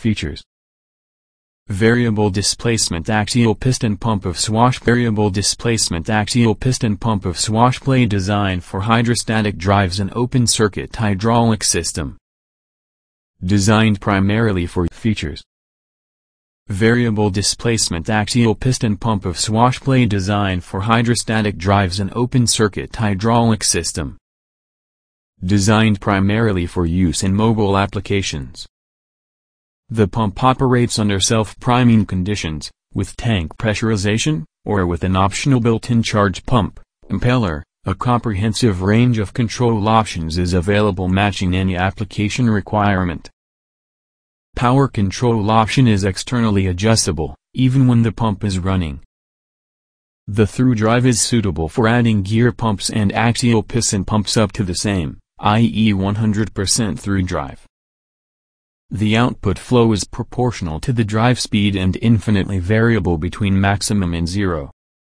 Features: variable displacement axial piston pump of Swash. Variable displacement axial piston pump of Swash blade designed for hydrostatic drives and open-circuit hydraulic system. Designed primarily for features: variable displacement axial piston pump of Swash blade designed for hydrostatic drives and open-circuit hydraulic system. Designed primarily for use in mobile applications. The pump operates under self-priming conditions, with tank pressurization, or with an optional built-in charge pump, impeller. A comprehensive range of control options is available matching any application requirement. Power control option is externally adjustable, even when the pump is running. The through drive is suitable for adding gear pumps and axial piston pumps up to the same, i.e. 100% through drive. The output flow is proportional to the drive speed and infinitely variable between maximum and zero.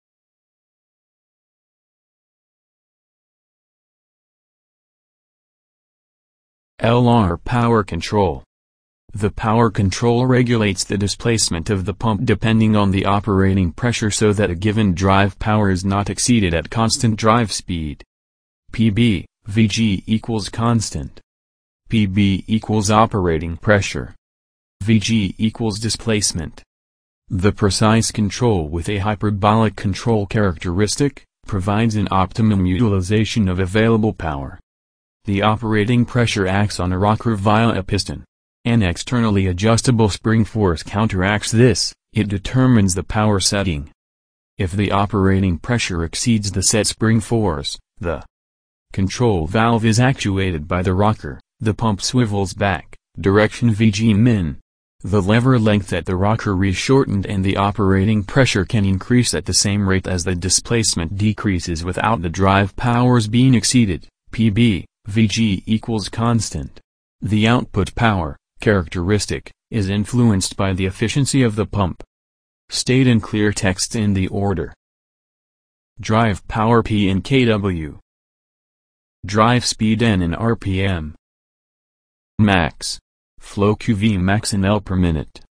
LR power control. The power control regulates the displacement of the pump depending on the operating pressure so that a given drive power is not exceeded at constant drive speed. PB, VG equals constant. PB equals operating pressure. VG equals displacement. The precise control with a hyperbolic control characteristic provides an optimum utilization of available power. The operating pressure acts on a rocker via a piston. An externally adjustable spring force counteracts this. It determines the power setting. If the operating pressure exceeds the set spring force, the control valve is actuated by the rocker. The pump swivels back, direction VG min. The lever length at the rocker is shortened and the operating pressure can increase at the same rate as the displacement decreases without the drive powers being exceeded. PB, VG equals constant. The output power characteristic is influenced by the efficiency of the pump. State in clear text in the order. Drive power P in kW. Drive speed N in RPM. Max flow QV max in L per minute.